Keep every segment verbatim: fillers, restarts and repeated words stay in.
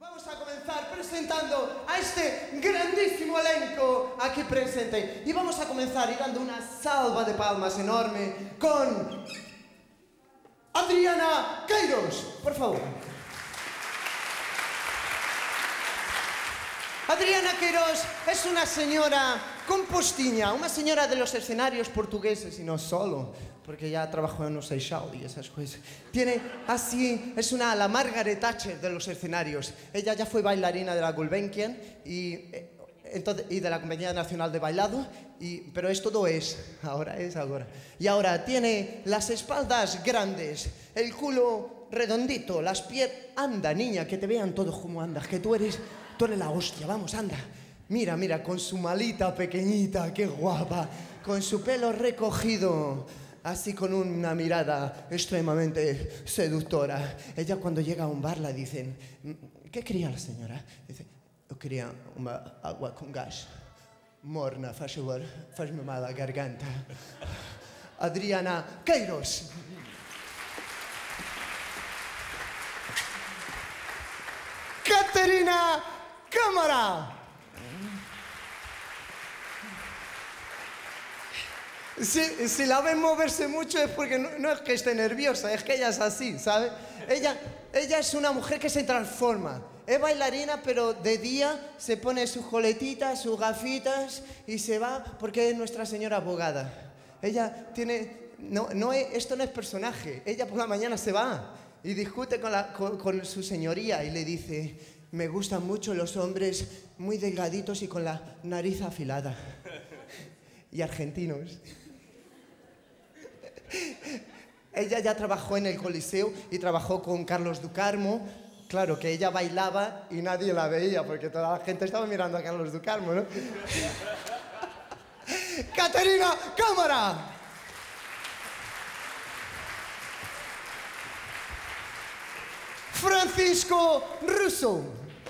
Vamos a comenzar presentando a este grandísimo elenco aquí presente. Y vamos a comenzar y dando una salva de palmas enorme con Adriana Queiroz, por favor. Adriana Queiroz es una señora compostiña, una señora de los escenarios portugueses y no solo, porque ya trabajó en los Seychelles y esas cosas. Tiene así, es una la Margaret Thatcher de los escenarios. Ella ya fue bailarina de la Gulbenkian y, eh, entonces, y de la Compañía Nacional de Bailado, y, pero es todo es, ahora es ahora. Y ahora tiene las espaldas grandes, el culo redondito, las piernas... Anda, niña, que te vean todos como andas, que tú eres... Tú eres la hostia, vamos, anda. Mira, mira, con su malita pequeñita, qué guapa. Con su pelo recogido, así con una mirada extremadamente seductora. Ella cuando llega a un bar la dicen, ¿qué quería la señora? Dice, yo quería una agua con gas. Morna, faz favor, faz-me mal a garganta. Adriana Queiroz. Caterina Câmara. Si, si la ven moverse mucho es porque no, no es que esté nerviosa, es que ella es así, ¿sabe? Ella, ella es una mujer que se transforma. Es bailarina, pero de día se pone sus coletitas, sus gafitas y se va porque es Nuestra Señora abogada. Ella tiene... No, no es, esto no es personaje. Ella por la mañana se va y discute con, la, con, con su señoría y le dice... Me gustan mucho los hombres muy delgaditos y con la nariz afilada. Y argentinos. Ella ya trabajó en el Coliseo y trabajó con Carlos Ducarmo. Claro, que ella bailaba y nadie la veía porque toda la gente estaba mirando a Carlos Ducarmo, ¿no? ¡Caterina Câmara! Francisco Russo.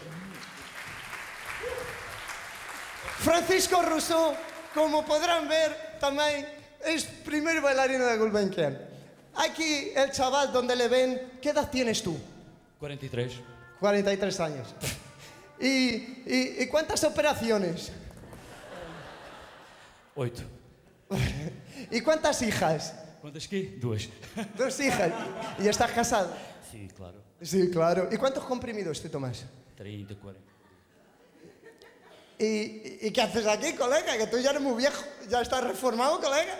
Francisco Russo, como podrán ver, también es primer bailarino de Gulbenkian. Aquí el chaval donde le ven, ¿qué edad tienes tú? cuarenta y tres. cuarenta y tres años. ¿Y, y, y cuántas operaciones? Oito. ¿Y cuántas hijas? Quantas quê? Duas. Dos hijas. ¿Y estás casado? Sí, claro. Sí, claro. ¿Y cuántos comprimidos te tomas? trinta, cuarenta. ¿Y, ¿Y qué haces aquí, colega? Que tú ya eres muy viejo. ¿Ya estás reformado, colega?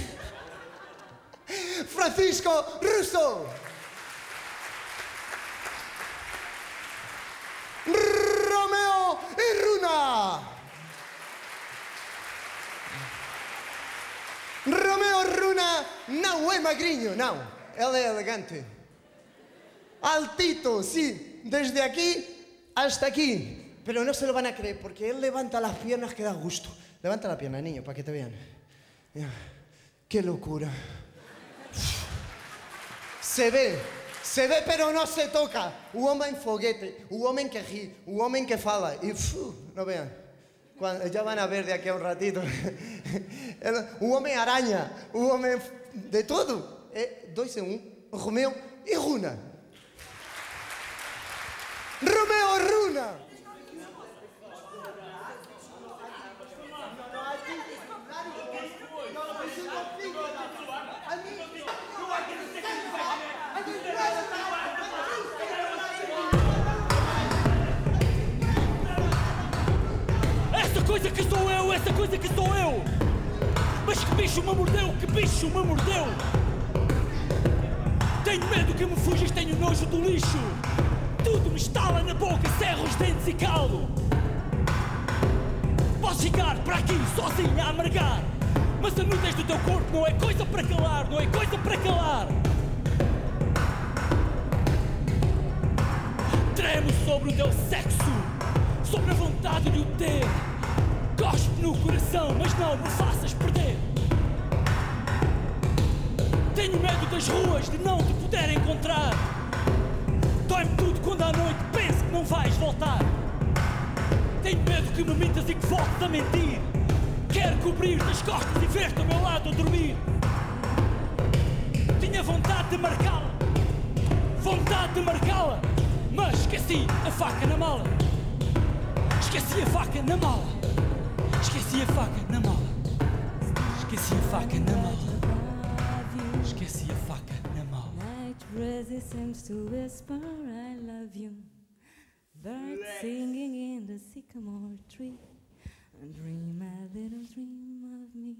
Francisco Russo. Romeo Irruna. Romeo Irruna não é magrinho, não. Ele é elegante. Altito, sí. Desde aquí hasta aquí. Pero no se lo van a creer, porque él levanta las piernas que da gusto. Levanta la pierna, niño, para que te vean. Mira, qué locura. Se ve, se ve, pero no se toca. Un hombre en foguete, un hombre que ríe, un hombre que fala. Y uf, no vean. Cuando, ya van a ver de aquí a un ratito. Un hombre araña, un hombre de todo. Eh, dois en un, Romeo Irruna. Romeo Irruna. Essa coisa que sou eu, essa coisa que sou eu. Mas que bicho me mordeu, que bicho me mordeu. Tenho medo que me fujas, tenho nojo do lixo. Tudo me estala na boca, cerro os dentes e calo. Podes ficar para aqui sozinha a amargar, mas a nudez do teu corpo não é coisa para calar, não é coisa para calar. Tremo sobre o teu sexo, sobre a vontade de o ter. Cospe no coração, mas não me faças perder. Tenho medo das ruas, de não te poder encontrar. Dói-me tudo quando à noite penso que não vais voltar. Tenho medo que me mintas e que voltes a mentir. Quero cobrir-te as costas e ver-te ao meu lado a dormir. Tinha vontade de marcá-la, vontade de marcá-la, Mas esqueci a faca na mala. Esqueci a faca na mala. Esqueci a faca na mala. Esqueci a faca na mala. Esqueci a faca na mala. Night breeze seems to whisper I love you. Birds singing in the sycamore tree. And dream a little dream of me.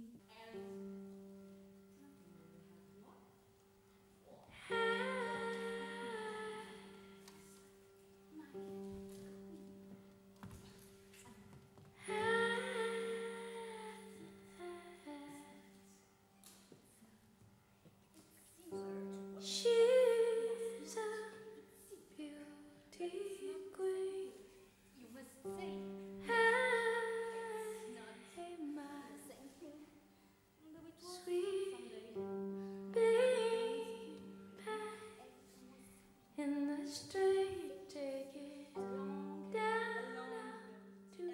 She's a beauty queen. You must say. Hey, my sweet baby, in the street, take it down to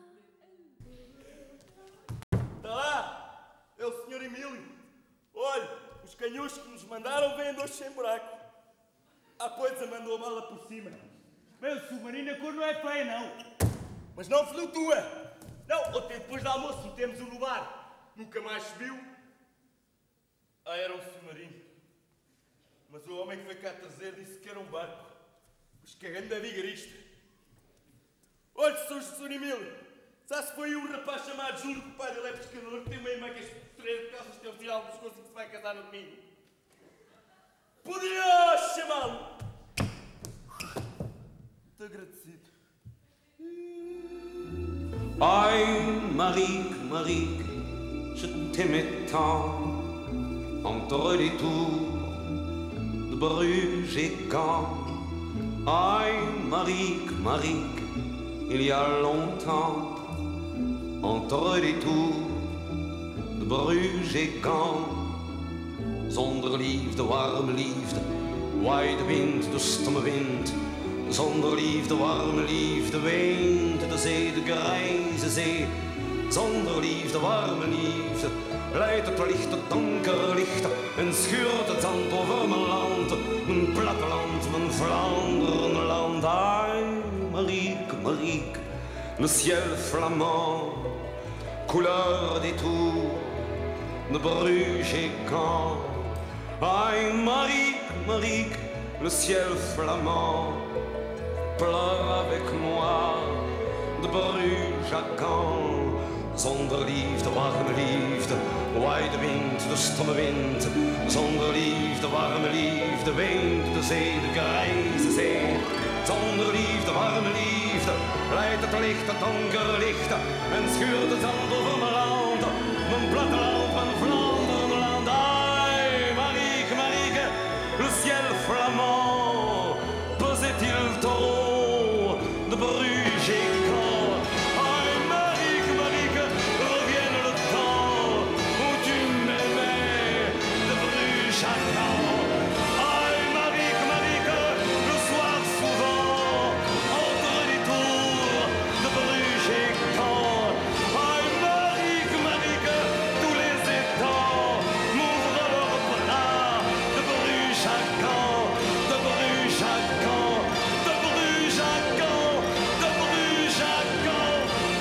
Está lá! É o senhor Emílio. Olha, os canhões que nos mandaram vêm dois sem buraco. A coisa mandou a mala por cima. Meu submarino, a cor não é feia, não. Mas não flutua. Não, ontem depois do almoço metemos-o no bar. Nunca mais se viu. Ah, era um submarino. Mas o homem que foi cá trazer disse que era um barco. Os cagando da vigarista. Olha, senhor Emílio. Sabe se foi um rapaz chamado Júlio, que o pai dele é pescador, que tem uma irmã que é estreira de calças, tem um final dos pescoço e que se vai casar no domingo. Podia chamá-lo. Muito agradecido. Aïe, Marique, Marique, je t'aimais tant. Entre les tours de Bruges et Caen. Aïe, Marique, Marique, il y a longtemps. Entre les tours de Bruges et Caen. Zonder liefde, warme liefde, waai de wind, de stomme wind. Zonder liefde, warme liefde, weent de zee, de grijze zee. Zonder liefde, warme liefde, leidt het licht, het donker licht. En schuurt het zand over mijn land, mijn platteland, mijn Vlaanderenland. Aïe, Marique, Marique, le ciel flamand, couleur des tours de Bruges et Caen. Aïe, Marique, Marique, le ciel flamand, pleure avec moi de Bruges à Caen. Zonder liefde, warme liefde, waai de wind, de stomme wind. Zonder liefde, warme liefde, weent de zee, de grijze zee. Zonder liefde, warme liefde, leidt het licht, het donker licht. En schuurt het zand over mijn land, mijn platteland, mijn Vlaanderenland. Aïe, Marique, Marique, le ciel flamand, pesait-il trop de Bruges et Caen. Aïe, Marique, Marique, revienne le temps où tu m'aimais de Bruges à Caen. Aïe, Marique, Marique, le soir souvent, entre les tours de Bruges et Caen. Aïe, Marique, Marique, tous les étangs m'ouvrent leurs bras de Bruges à Caen, de Bruges à Caen, de Bruges à Caen, de Bruges à Caen.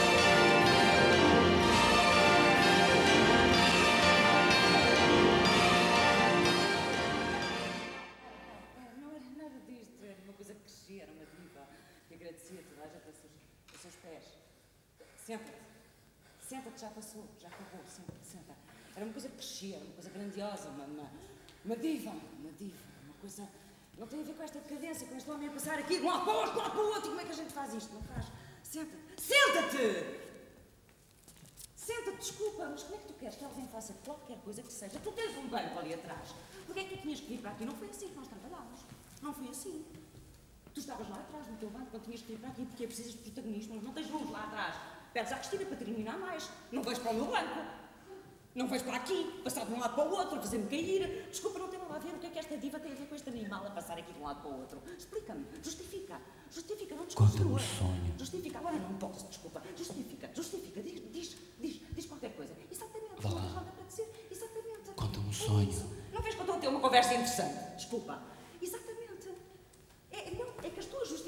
Não era nada disto, era uma coisa que crescia, era uma diva que agradecia toda a gente a seus, a seus pés. Senta-te, senta-te, já passou, já acabou, senta-te, senta. Era uma coisa que crescia, era uma coisa grandiosa, uma, uma, uma diva, uma diva, uma coisa. Não tem a ver com esta decadência, com este homem a passar aqui de um lado para o outro, de um lado para o outro. Como é que a gente faz isto? Não faz? Senta-te, senta-te! Senta-te, desculpa, mas como é que tu queres que alguém faça qualquer coisa que seja? Tu tens um banco ali atrás. Porquê é que tu tinhas que vir para aqui? Não foi assim que nós trabalhámos. Não foi assim. Tu estavas lá atrás no teu banco quando tinhas que vir para aqui porque precisas de protagonismo. Não tens luz lá atrás. Pedes à Cristina para terminar mais. Não vais para o meu banco. Não vais para aqui, passar de um lado para o outro, fazer-me cair. Desculpa, não tem nada a ver. O que é que esta diva tem a ver com este animal a passar aqui de um lado para o outro? Explica-me. Justifica. Justifica. Não desconstrua. Conta-me um sonho. Justifica. Agora não posso, desculpa. Justifica. Justifica. Diz, diz, diz, diz qualquer coisa. Exatamente. Vá lá. Não tens nada para dizer. Exatamente. Conta-me um É sonho. isso. Não vês que eu estou a ter uma conversa interessante? Desculpa. Exatamente. É, não, é que as tuas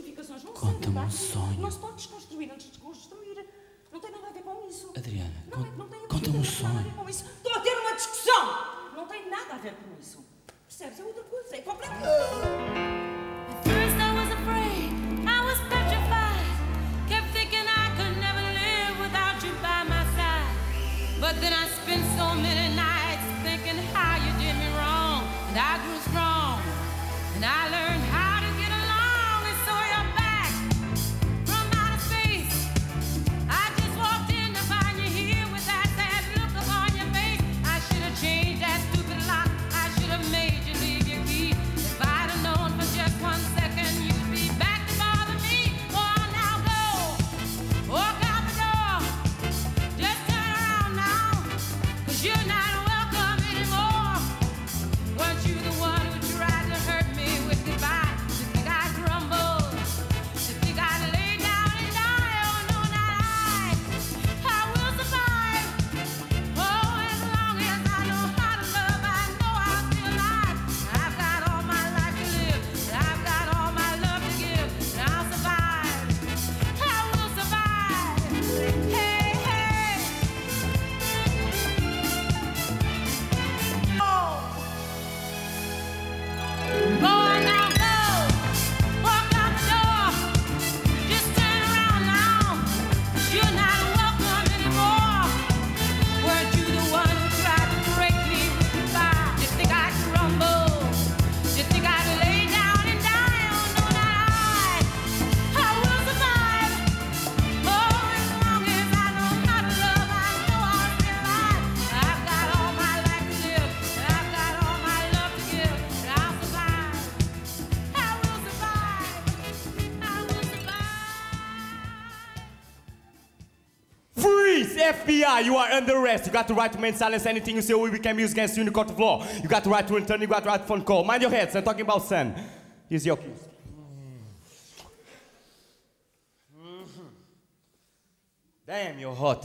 Adriana, Não, não tem conta-me um absolutamente nada a ver sonho. com isso. Estou a ter uma discussão. Não tem nada a ver com isso. Percebes? É outra coisa. É completamente. At first I was afraid, I was petrified. Kept thinking I could never live without you by my side. But then I spent so many nights thinking how you did me wrong. And I grew strong, and I learned how to get along. And so you're back from outer space. I just walked in to find you here with that sad look upon your face. I should have changed that stupid lock. I should have made you leave your key. If I'd have known for just one second you'd be back to bother me. Go on now, go. Walk out the door. Just turn around now. Cause you're not welcome anymore. Weren't you the one who tried to hurt me with goodbye? You think I'd crumble? You think I'd lay down and die? Oh no, not I. I will survive. Oh, as long as I know how to love, I know I'll be alive. I've got all my life to live, and I've got all my love to give, and I'll survive. I will survive. Hey, hey. Oh. Go on now, go. Walk out the door. Just turn around now. You're not welcome anymore. Weren't you the one who tried to break me with goodbye? You think I'd crumble? You think I'd lay down and die? Oh no, not I. I will survive. Oh, as long as I know how to love, I know I'll be alive. I've got all my life to live, and I've got all my love to give, and I'll survive. I will survive. I will survive. Freeze! F B I, you are under arrest. You got the right to remain silent. Anything you say will become used against you in the court of law. You got the right to return. You got the right to phone call. Mind your heads. I'm talking about son. Here's your keys. Damn, you're hot.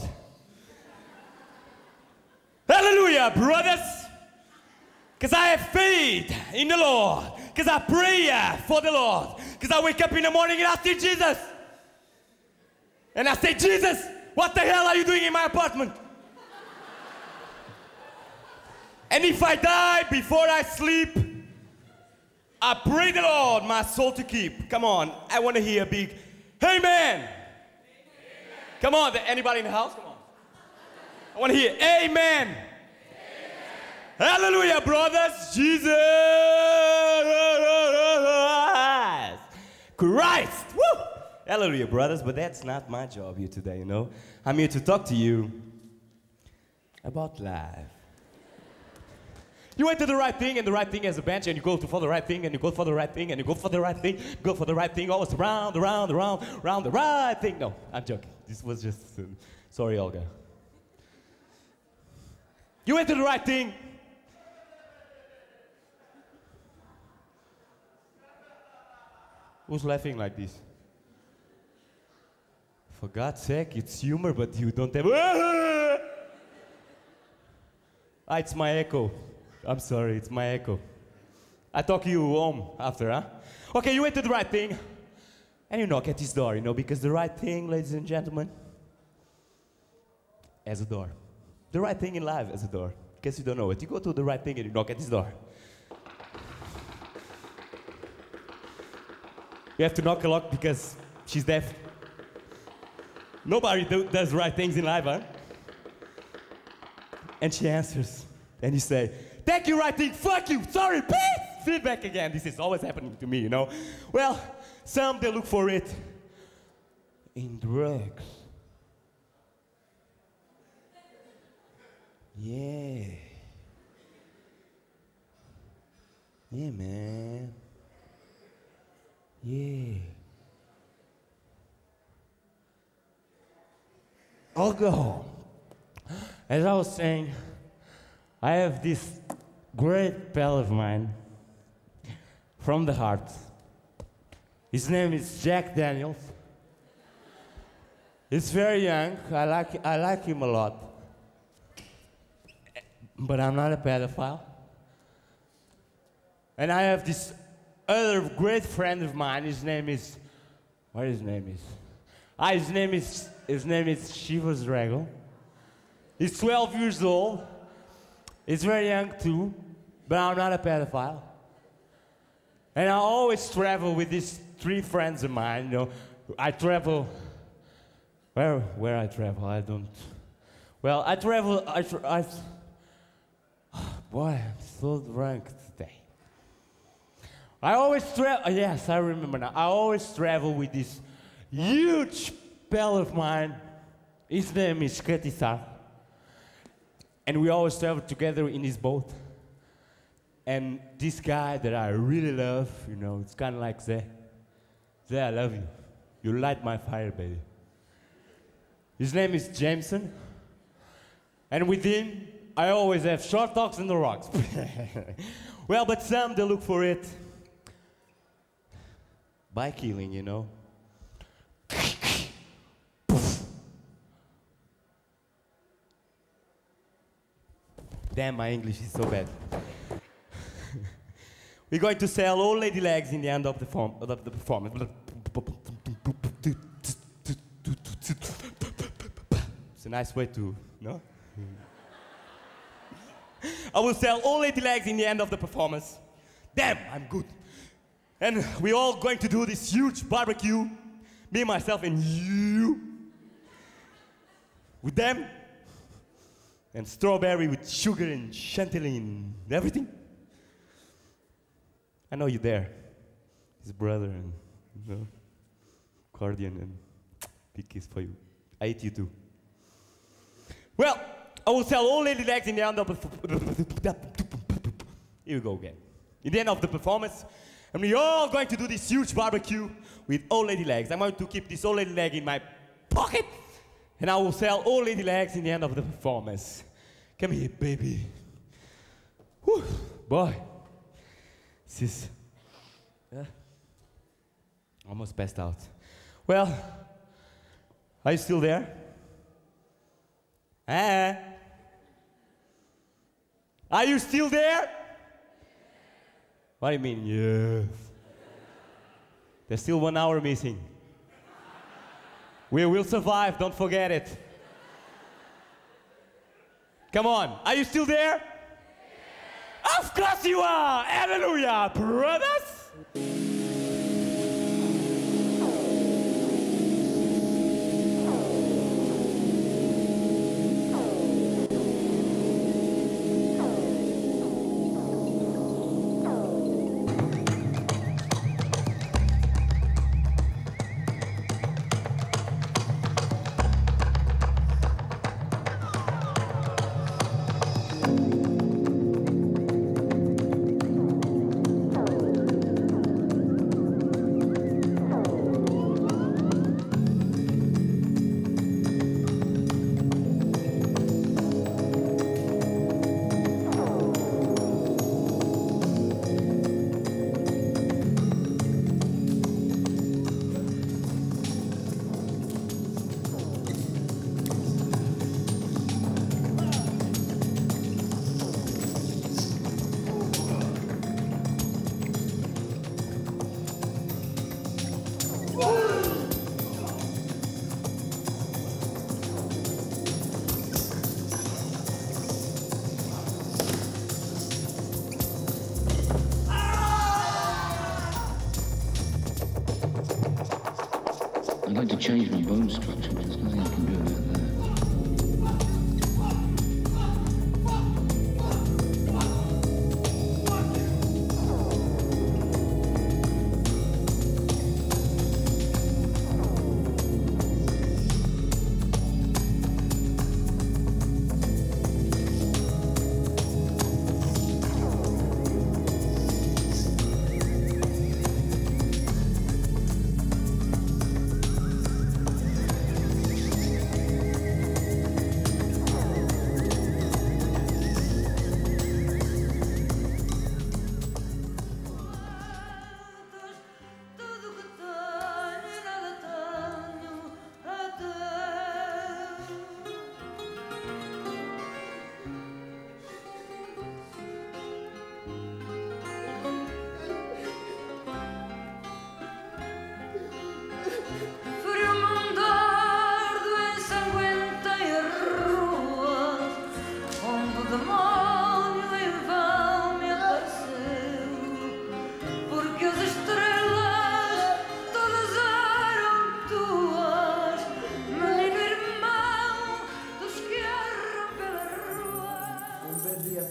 Hallelujah, brothers. Because I have faith in the Lord. Because I pray for the Lord. Because I wake up in the morning and I see Jesus. And I say, Jesus, what the hell are you doing in my apartment? And if I die before I sleep, I pray the Lord my soul to keep. Come on, I want to hear a big amen. Amen. Come on, anybody in the house? Come on. I want to hear amen. Amen. Hallelujah, brothers. Jesus Christ. Woo! Hallelujah, brothers, but that's not my job here today, you know. I'm here to talk to you about life. You went to the right thing, and the right thing has a bench, and you go to for the right thing, and you go for the right thing, and you go for the right thing, go for the right thing, always around, around, around, around the right thing. No, I'm joking. This was just, uh, sorry, Olga. You went to the right thing. Who's laughing like this? For God's sake, it's humor, but you don't have. Ah, it's my echo. I'm sorry, it's my echo. I talk you home after, huh? Okay, you went to the right thing, and you knock at his door, you know, because the right thing, ladies and gentlemen, has a door. The right thing in life has a door. In case you don't know it, you go to the right thing and you knock at his door. You have to knock a lot because she's deaf. Nobody do, does right things in life, huh? And she answers, and you say, thank you, right thing, fuck you, sorry, peace! Feedback again, this is always happening to me, you know? Well, some, they look for it in drugs. Yeah. Yeah, man. Yeah. I'll go. As I was saying, I have this great pal of mine from the heart. His name is Jack Daniels. He's very young. I like, I like him a lot. But I'm not a pedophile. And I have this other great friend of mine. His name is, what his name is? Ah, his name is, his name is Chivas Regal. He's twelve years old. He's very young too, but I'm not a pedophile. And I always travel with these three friends of mine, you know. I travel, where, where I travel, I don't, well, I travel, I, tra I boy, I'm so drunk today. I always travel, yes, I remember now. I always travel with this huge pal of mine. His name is Katisar. And we always travel together in his boat. And this guy that I really love, you know, it's kind of like Zé. Zé, I love you. You light my fire, baby. His name is Jameson. And with him, I always have short talks in the rocks. Well, but some, they look for it by killing, you know. Damn, my English is so bad. We're going to sell old lady legs in the end of the, form, of the performance. It's a nice way to, no? I will sell old lady legs in the end of the performance. Damn, I'm good. And we're all going to do this huge barbecue. Me, myself, and you. With them. And strawberry with sugar and chantilly and everything. I know you're there. His brother and, you know, accordion and big kiss for you. I hate you too. Well, I will sell all lady legs in the end of the... Here we go again. In the end of the performance, and we're all going to do this huge barbecue with old lady legs. I'm going to keep this old lady leg in my pocket, and I will sell old lady legs in the end of the performance. Come here, baby. Whew, boy. This is... Uh, almost passed out. Well, are you still there? Ah. Are you still there? What do you mean, yes? There's still one hour missing. We will survive, don't forget it. Come on, are you still there? Of course you are! Hallelujah, brothers!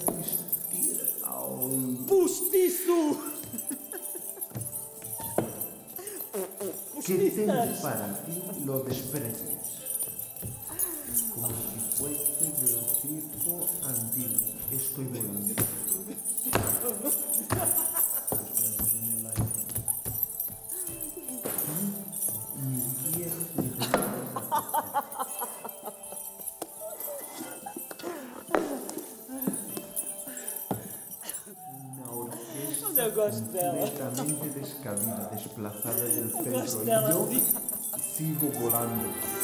resistir ao... Postiço! que tendo para ti lo desprecias. Como si fuese del tipo antiguo. Estoy volando. Ni quieres ni una orquesta Eu gosto dela. completamente descabida, desplazada del Eu gosto centro. dela. Y yo sigo volando.